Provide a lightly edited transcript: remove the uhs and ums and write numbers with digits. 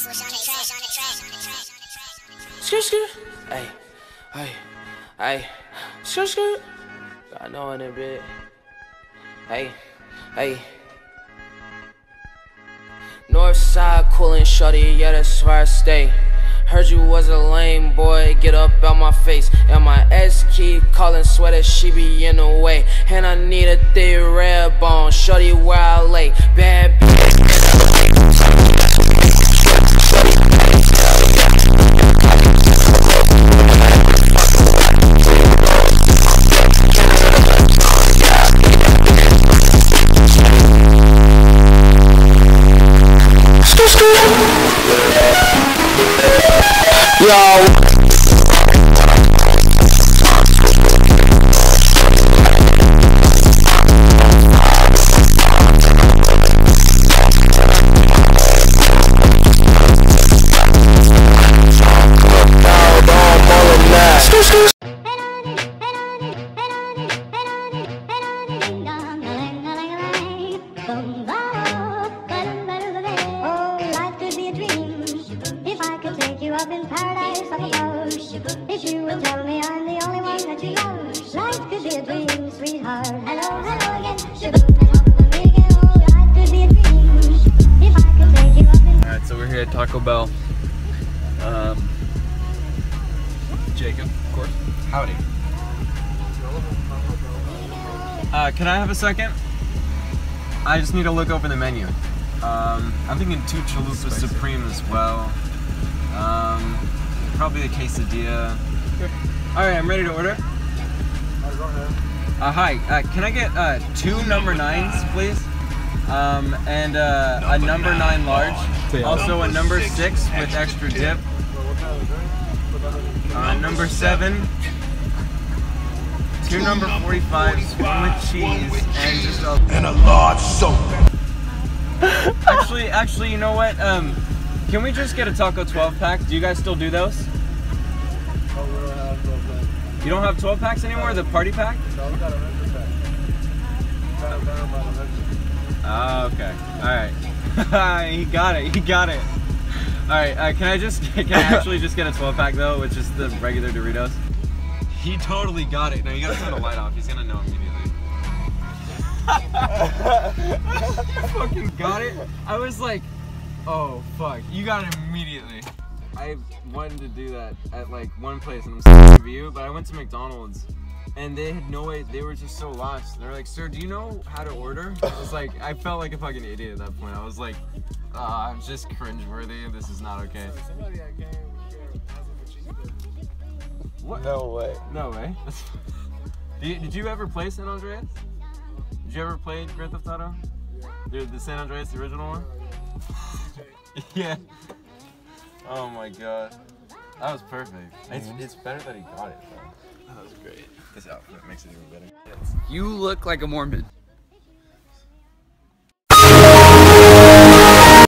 Skirt, skirt. Hey, hey, hey. Skirt, skirt. I know in a bit. Hey, hey. Northside coolin' shorty, yeah, that's where I stay. Heard you was a lame boy, get up out my face. And my ex keep calling, swear that she be in the way. And I need a thick red bone, shorty where I lay. Bad bitch. Yo. Up in paradise, I suppose. If you will tell me I'm the only one that you love, life could be a dream, sweetheart. Hello, hello again. Life could be a dream. If I could take you up in. Alright, so we're here at Taco Bell. Jacob, of course. Howdy. Can I have a second? I just need to look over the menu. I'm thinking 2 chalupas supreme as well. Probably a quesadilla. Alright, I'm ready to order. Hi, can I get 2 number 9s, please? And a number 9 large. Also a number 6 with extra dip. Number 7. 2 number 45s, 1 with cheese, and just a large soap. Actually, you know what? Can we just get a taco 12 pack? Do you guys still do those? Oh, we don't have 12 packs. You don't have 12 packs anymore? The party pack? No, we got a vendor pack. Oh, okay. Alright. He got it. Alright, can I actually just get a 12 pack though, with just the regular Doritos? He totally got it. No, you gotta turn the light off. He's gonna know immediately. Fucking got it. I was like, oh fuck, you got it immediately. I wanted to do that at like one place and I'm sick of you, but I went to McDonald's and they had no way, they were just so lost. They're like, sir, do you know how to order? I was like, I felt like a fucking idiot at that point. I was like, I'm just cringeworthy and this is not okay. Somebody I came with What? No way. No way. Did you ever play San Andreas? Did you ever play Grand Theft Auto? Yeah. The San Andreas, the original one? Yeah. Oh my god. That was perfect. It's better that he got it though. That was great. This outfit makes it even better. You look like a Mormon.